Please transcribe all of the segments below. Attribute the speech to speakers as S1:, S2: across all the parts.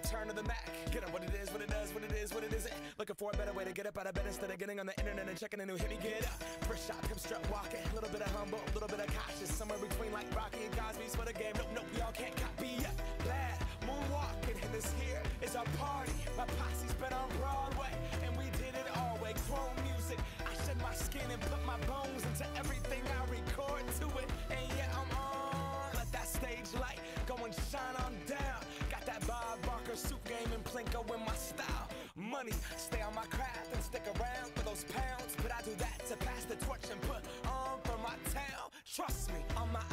S1: return to the Mac. Get up what it is, what it does, what it is, what it isn't. Looking for a better way to get up out of bed instead of getting on the internet and checking a new hit. Me get up, first shot, come strut walking. A little bit of humble, a little bit of cautious. Somewhere between like Rocky and Cosby's for the game. Nope, nope, y'all can't copy yet. Bad moonwalking, and this here is our party. My posse's been on Broadway, and we did it all way. Chrome music, I shed my skin and put my bones into everything I record to it. And yeah, I'm on. Let that stage light go and shine on down. Got that Bob Barker suit game and Plinko in my style. Money, stay on my craft and stick around for those pounds. But I do that to pass the torch and put on for my town. Trust me, on my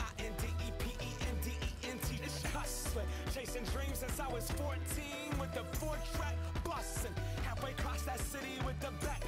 S1: INDEPENDENT. It's hustling, chasing dreams since I was 14 with the 4-track bustin'. Halfway across that city with the back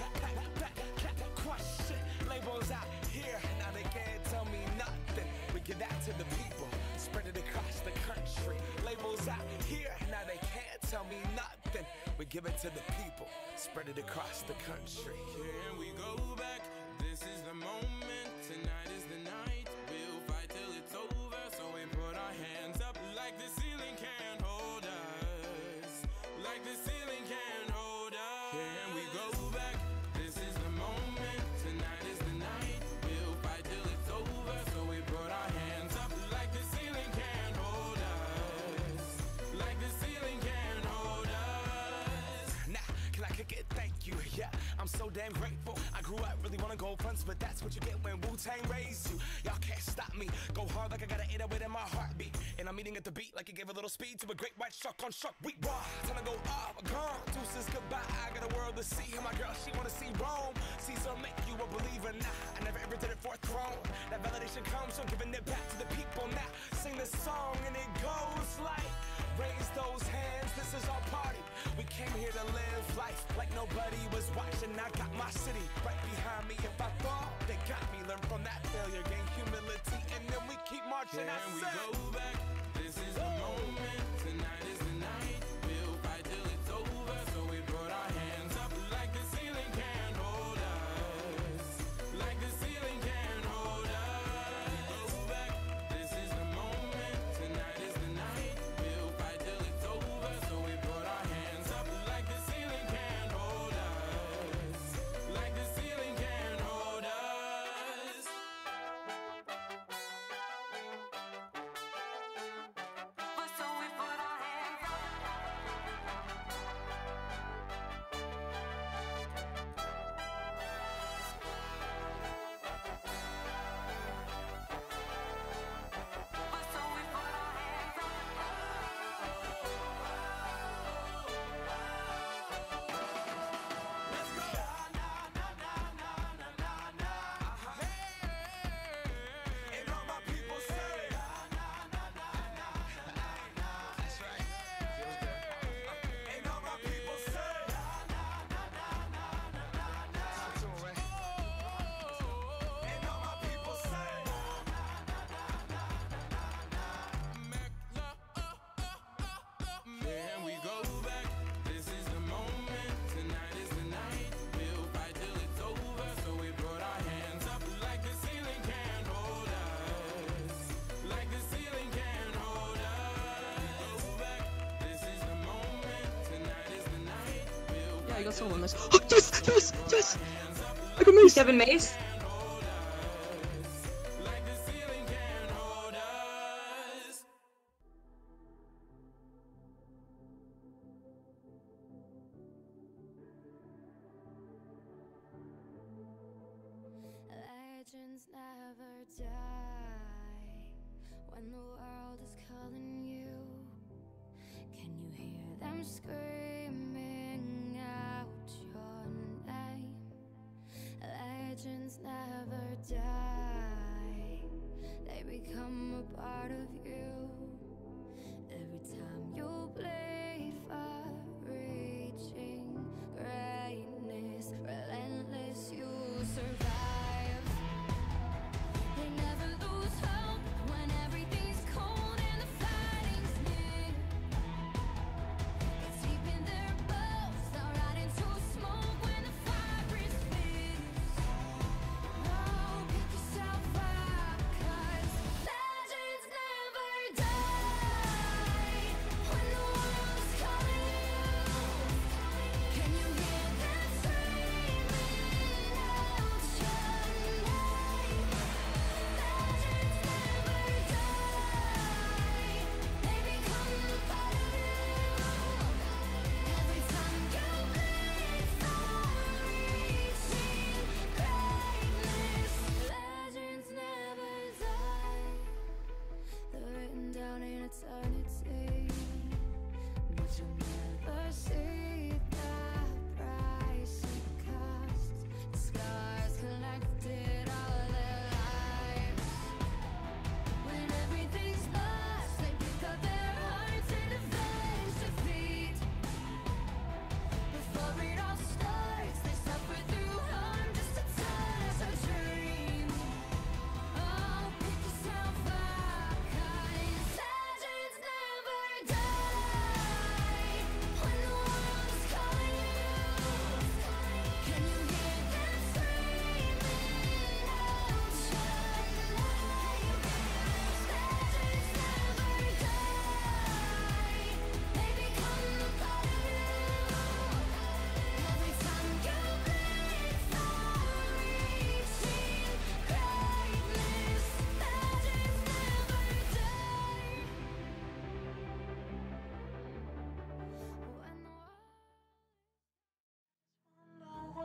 S1: question. Labels out here, now they can't tell me nothing. We give that to the people, spread it across the country. Labels out here, now they can't tell me nothing. We give it to the people, spread it across the country.
S2: Can we go back? This is the moment, tonight is the night. We'll fight till it's over, so we put our hands up like the ceiling can't hold us. Like the ceiling can't hold us. Can we go back? This is the moment, tonight is the night. We'll fight till it's over, so we put our hands up like the ceiling can't hold us. Like the ceiling can't hold us.
S1: Nah, can I kick it? Thank you, yeah, I'm so damn grateful. I grew up really wanna go fronts, but that's what you get when Wu-Tang raised you. Y'all can't stop me, go hard like I got an 808 in my heartbeat. And I'm eating at the beat like it gave a little speed to a great white shark on Shark Week. Raw, time to go off, gone, deuces goodbye. I got a world to see, and my girl, she wanna see Rome. Caesar make you a believer, nah, I never ever did it for a throne. That validation comes from giving it back to the people. Now, sing this song and it goes like, raise those hands, this is our party. We came here to live life like nobody was watching. I got my city right behind me. If I fall, they got me. Learn from that failure, gain humility, and then we keep marching.
S2: Can we go back? This is the moment, tonight is the night. We'll fight till it's over, so we put our hands up like the ceiling can't hold us. Like the ceiling can't hold us. Go back, this is the moment, tonight is the night. We'll fight till it's over, so we put our hands up like the ceiling can't hold us. Like the ceiling can't hold us.
S3: So we put our hands up. So we put our hands up.
S1: Let's go. And all my people say, that's right. And all my people say, and all my people say,
S2: Can we go back? This is the moment, tonight is the night. We'll fight till it's over, so we put our hands up like the ceiling can't hold us. Like the ceiling can't hold us. Go back, this is the moment, tonight is the night. We'll
S4: Yeah, I got someone this. Oh, yes, yes, yes! I got mace!
S5: 7 mace.
S2: like the ceiling can't hold us.
S3: Legends never die when the world is calling you. Can you hear them screaming out your name? Legends never die, they become a part of you. Every time you bleed for reaching greatness, relentless, you survive. They never lose hope when everything's cold and the fighting's near. It's deep in their bones, they'll rot into smoke when the fire is fierce. Oh, pick yourself up, 'cause legends never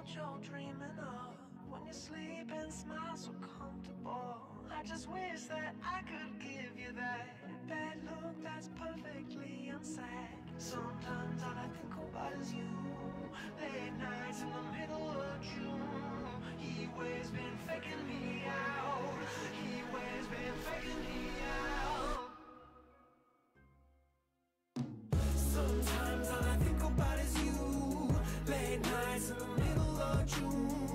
S1: you're dreaming of. When you sleep and smile so comfortable. I just wish that I could give you that bad look that's perfectly unsaid. Sometimes all I think about is you. Late nights in the middle of June. He always been faking me out. He always been faking me out. Sometimes all I think about is you. Late nights in the middle of June.